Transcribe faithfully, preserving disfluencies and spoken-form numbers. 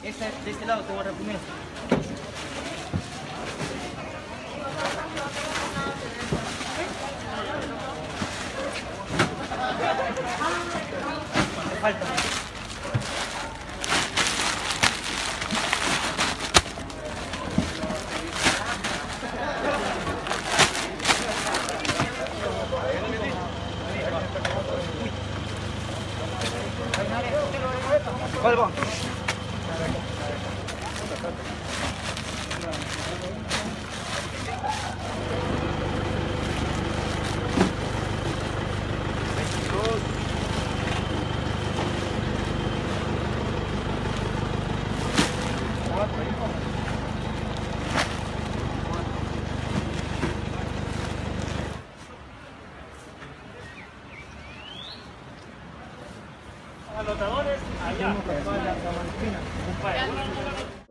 Esta, de este lado te voy a dar primero. Falta. ¿Cuál va? Anotadores allá. Un par.